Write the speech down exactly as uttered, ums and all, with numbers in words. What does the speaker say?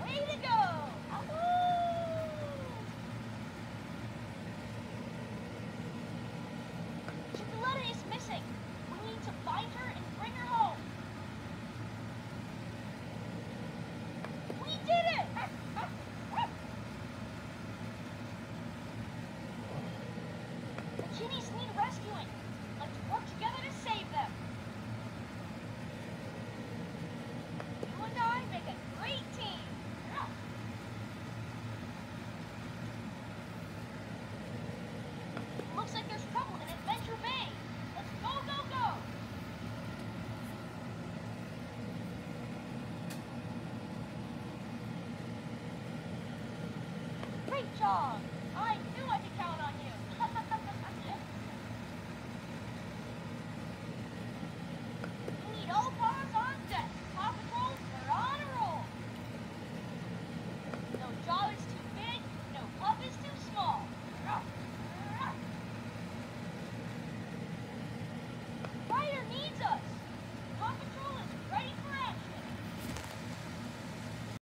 Way to go! Ahoo! Chipoletta is missing. We need to find her and bring her home. We did it! The kitties need rescuing. Let's work together to save them. You and I make a great team. Looks like there's trouble in Adventure Bay. Let's go, go, go! Great job!